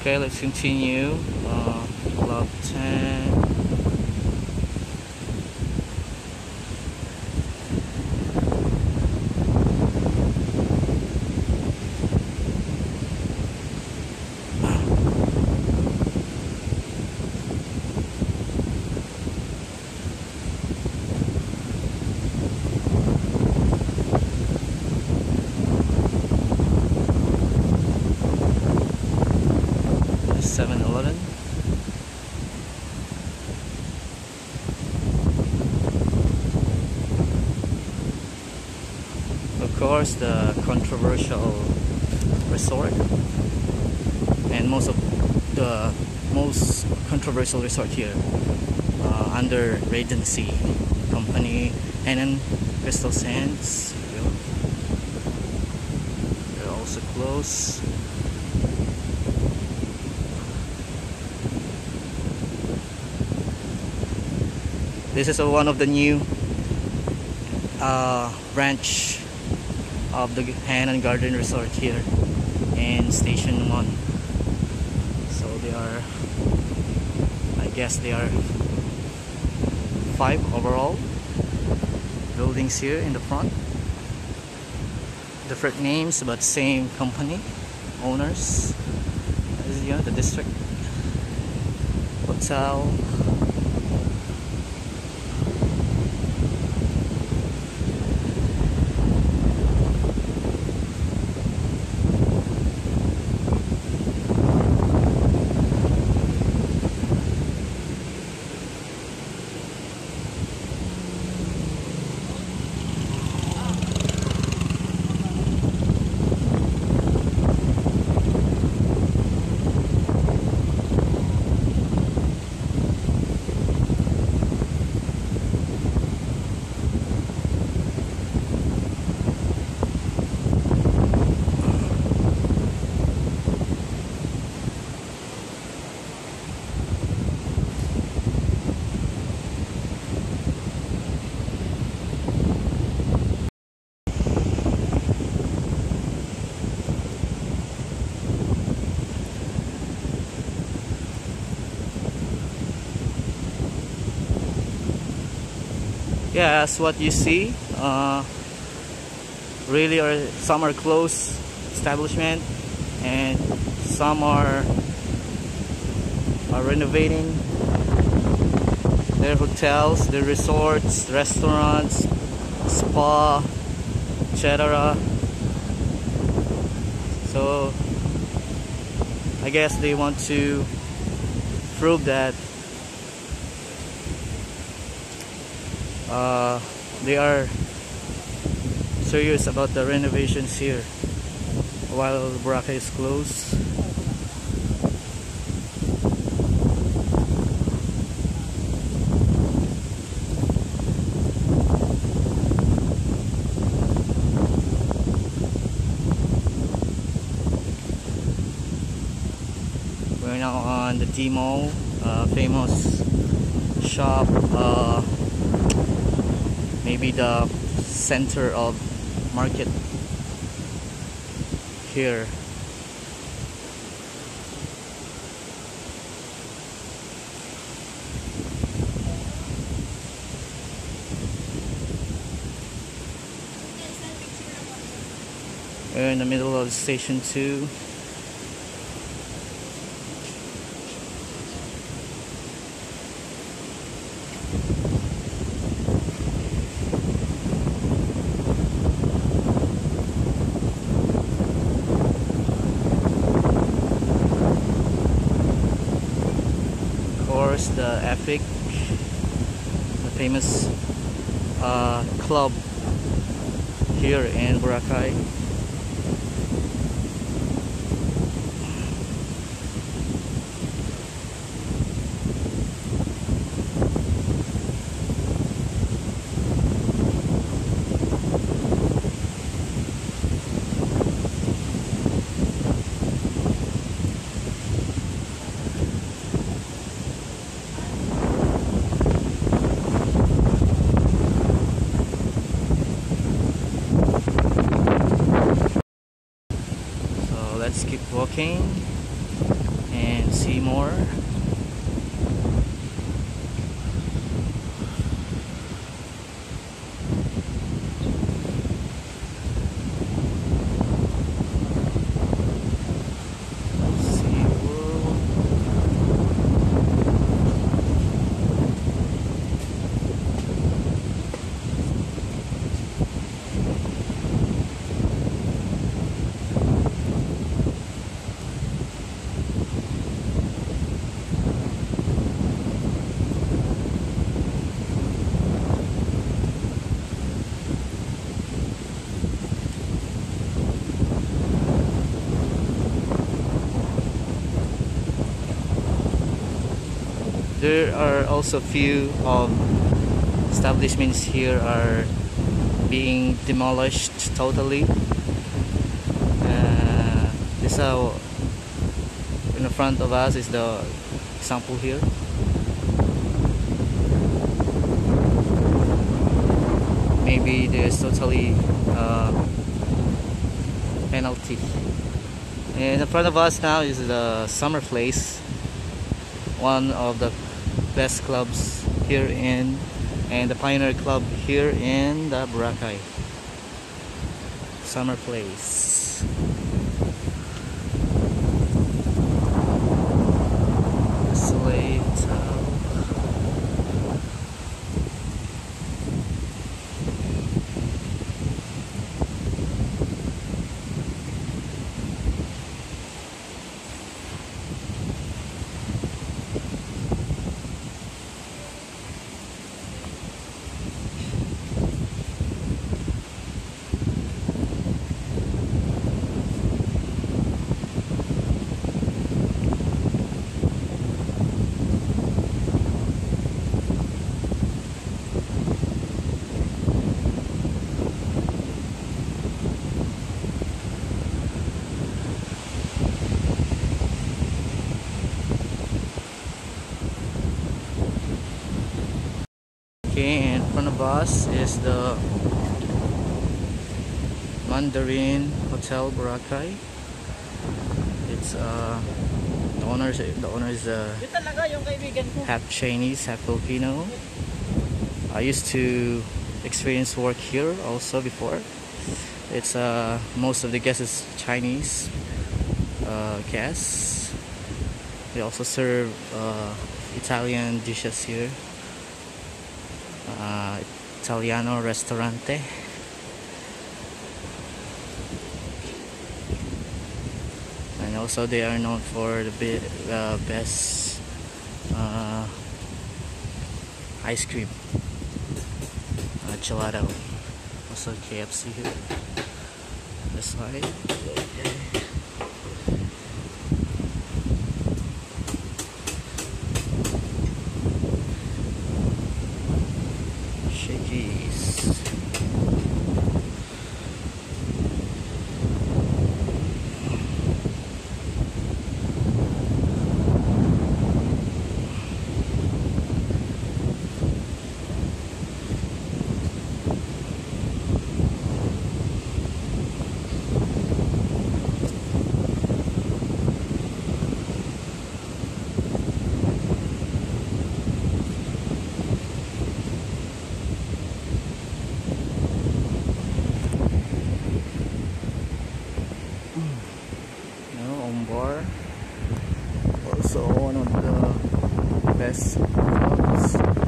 Okay, let's continue. Lot 10. Seven-Eleven. Of course, the controversial resort, and most controversial resort here under Regency company, Hainan Crystal Sands. They're also close. This is one of the new branch of the Hainan Garden Resort here in Station 1. So they are, I guess they are 5 overall buildings here in the front. Different names but same company, owners. This is, the district hotel. Yeah, as what you see, really some are closed establishment, and some are renovating their hotels, their resorts, restaurants, spa, etc. So I guess they want to prove that they are serious about the renovations here while Boracay is closed. We're now on the D-Mall, famous shop, maybe the center of market here. We're in the middle of Station 2. The Epic, the famous club here in Boracay. see more. There are also few establishments here are being demolished totally. This in the front of us is the example here. Maybe there's totally penalty. And in front of us now is the Summer Place, one of the best clubs here and the pioneer club here in the Boracay. Summer Place. Okay, in front of us is the Mandarin Hotel Boracay. It's the owner is half Chinese, half Filipino. I used to experience work here also before. It's most of the guests is Chinese guests. They also serve Italian dishes here. Italiano Ristorante. And also they are known for the best ice cream, gelato. Also KFC here. This side. Bar, also one of the best clubs.